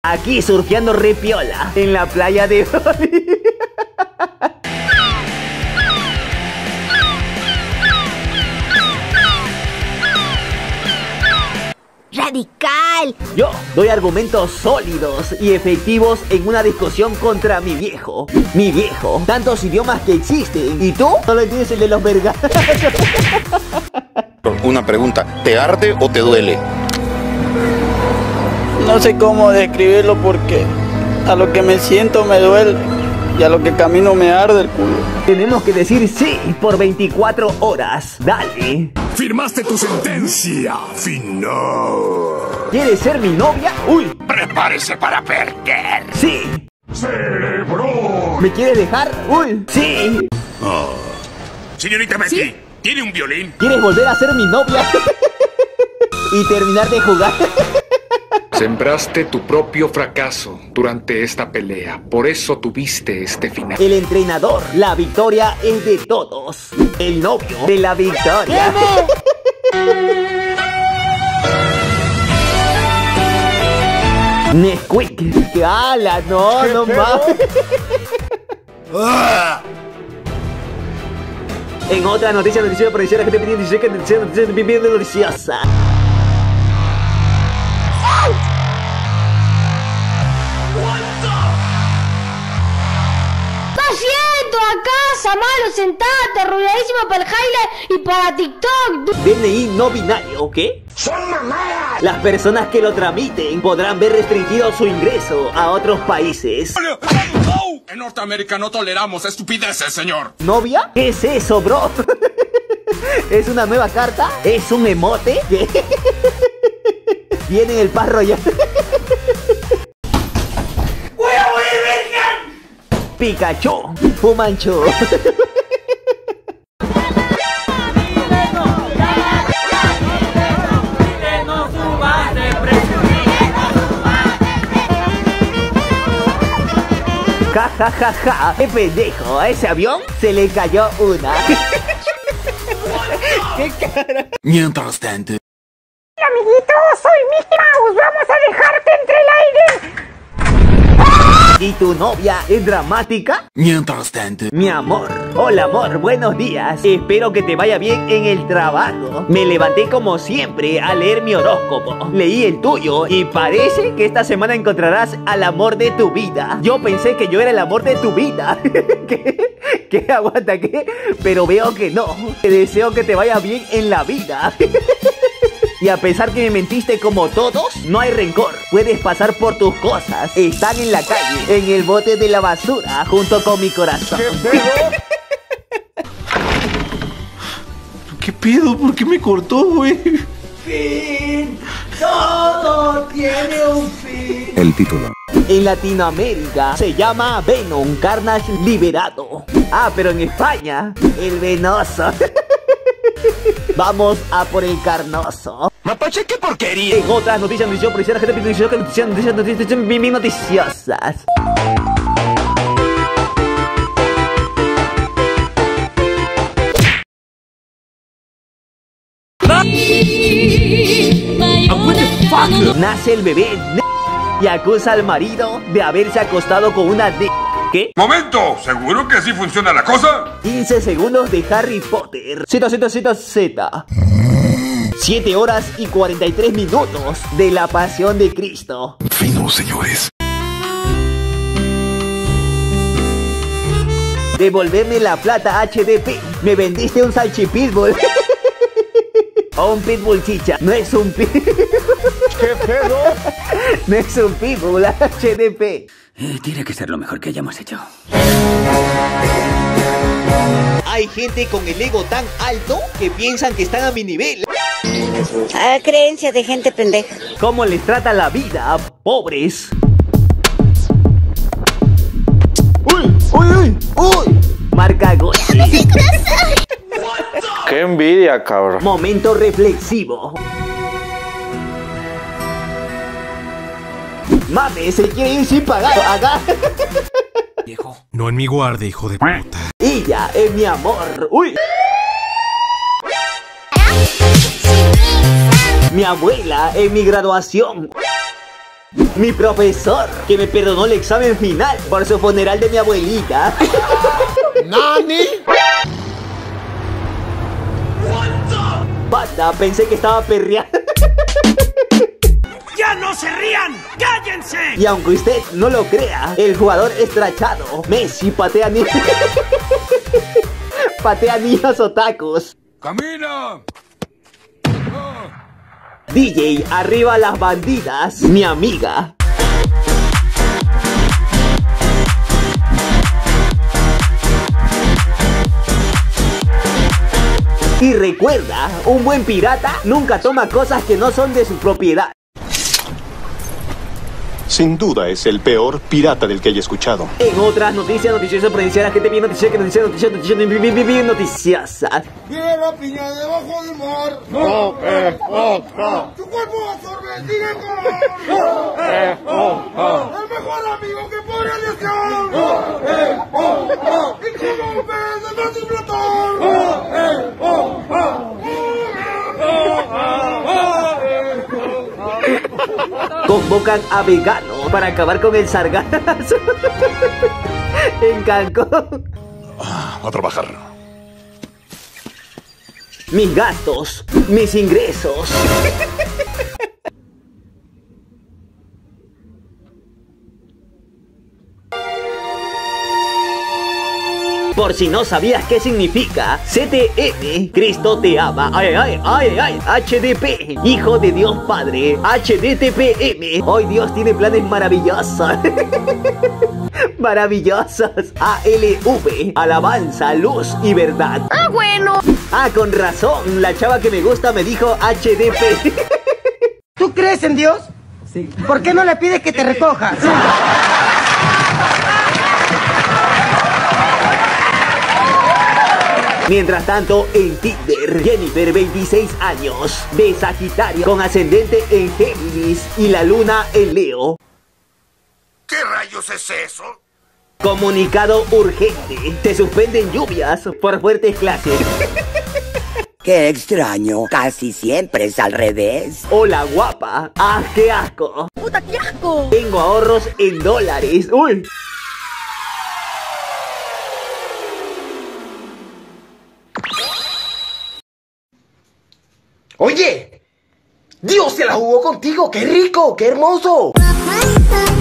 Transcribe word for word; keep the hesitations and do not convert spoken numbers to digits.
Aquí surfeando re piola en la playa de Bali. ¡Radical! Yo doy argumentos sólidos y efectivos en una discusión contra mi viejo. Mi viejo, tantos idiomas que existen. ¿Y tú? ¿Solo entiendes el de los vergas? Una pregunta, ¿te arde o te duele? No sé cómo describirlo porque a lo que me siento me duele y a lo que camino me arde el culo. Tenemos que decir sí por veinticuatro horas. Dale. Firmaste tu sentencia final. ¿Quieres ser mi novia? Uy. Prepárese para perder. Sí. Cerebro. ¿Me quieres dejar? Uy. Sí. Oh. Señorita Becky, ¿sí? ¿Tiene un violín? ¿Quieres volver a ser mi novia? Y terminar de jugar. Sembraste tu propio fracaso durante esta pelea, por eso tuviste este final. El entrenador, la victoria es de todos. El novio de la victoria. Nesquik. ¡Qué ala! No, no mames. En otra noticia, noticia de producción, la gente pidiendo noticia, que noticia, noticia, pidiendo noticiosa. Casa, malo, sentate, arrulladísimo para el highlight y para TikTok. D N I no binario, ¿qué? Son mamadas. Las personas que lo tramiten podrán ver restringido su ingreso a otros países. En Norteamérica no toleramos estupideces, señor. ¿Novia? ¿Qué es eso, bro? ¿Es una nueva carta? ¿Es un emote? ¿Qué? Viene el parro ya. Pikachu, Fumanchu. Ja, ja, ja, ja. ¡Qué pendejo! A ese avión se le cayó una. ¡Qué cara! Mientras tanto. Amiguito, soy Mickey Mouse. Vamos a dejarte entre el aire. ¿Y tu novia es dramática? Mientras tanto. Mi amor. Hola, amor. Buenos días. Espero que te vaya bien en el trabajo. Me levanté como siempre a leer mi horóscopo. Leí el tuyo y parece que esta semana encontrarás al amor de tu vida. Yo pensé que yo era el amor de tu vida. ¿Qué? ¿Qué? Aguanta, ¿qué? Pero veo que no. Te deseo que te vaya bien en la vida. Y a pesar que me mentiste como todos, no hay rencor. Puedes pasar por tus cosas. Están en la calle, en el bote de la basura, junto con mi corazón. ¿Qué pedo? ¿Qué pedo? ¿Por qué me cortó, güey? Fin. Todo tiene un fin. El título. En Latinoamérica se llama Venom Carnage Liberado. Ah, pero en España, el venoso. Vamos a por el carnoso. Mapache, qué porquería. En otras noticias, noticias, noticias, gente noticias, noticias, noticias, noticias, bien noticiosas. Nace el bebé y acusa al marido de haberse acostado con una de... ¿Qué? ¡Momento! ¿Seguro que así funciona la cosa? quince segundos de Harry Potter. Z, Z, Z, Z. siete horas y cuarenta y tres minutos de la Pasión de Cristo. Fino, señores. Devolverme la plata H D P. Me vendiste un salchipitbull. O un pitbull chicha. No es un pitbull. ¿Qué pedo? No es un pitbull H D P. Eh, tiene que ser lo mejor que hayamos hecho. Hay gente con el ego tan alto que piensan que están a mi nivel. Ah, creencia de gente pendeja. ¿Cómo les trata la vida a pobres? ¡Uy! ¡Uy! ¡Uy! ¡Uy! Marca Gucci. Qué envidia, cabrón. Momento reflexivo. Mame, se quiere ir sin pagar. Acá. Viejo. No en mi guardia, hijo de puta. Ella es mi amor. ¡Uy! Mi abuela en mi graduación. Mi profesor, que me perdonó el examen final por su funeral de mi abuelita. ¿Nani? Basta, pensé que estaba perreando. ¡Ya no se rían! ¡Cállense! Y aunque usted no lo crea, el jugador estrachado Messi patea niños. Patea niños otakus. ¡Camina! D J, arriba las bandidas, mi amiga. Y recuerda, un buen pirata nunca toma cosas que no son de su propiedad. Sin duda es el peor pirata del que haya escuchado. En otras noticias noticiosas, provinciales, gente bien noticias, que noticias, noticias, noticias, bien, bien, bien noticiosas. ¡Vive la piña debajo del mar! ¡No es poca! ¡Tu cuerpo absorbe directo! ¡No es poca! ¡El mejor amigo que podría desear! ¡No es poca! ¡Y como un pez de más Platón! ¡No es poca! Convocan a veganos para acabar con el sargazo en Cancún. Ah, a trabajar. Mis gastos, mis ingresos. Por si no sabías qué significa, C T M, Cristo te ama, ay, ay, ay, ay, H D P, Hijo de Dios Padre, H D T P M, hoy Dios tiene planes maravillosos, maravillosos, A L V, alabanza, luz y verdad. Ah, bueno. Ah, con razón, la chava que me gusta me dijo H D P. ¿Tú crees en Dios? Sí. ¿Por qué no le pides que te recoja? Sí. Mientras tanto, en Tinder, Jennifer, veintiséis años, de Sagitario, con ascendente en Géminis y la luna en Leo. ¿Qué rayos es eso? Comunicado urgente. Se suspenden lluvias por fuertes clases. Qué extraño. Casi siempre es al revés. Hola, guapa. ¡Ah, qué asco! ¡Puta, qué asco! Tengo ahorros en dólares. ¡Uy! Oye, Dios se la jugó contigo, qué rico, qué hermoso.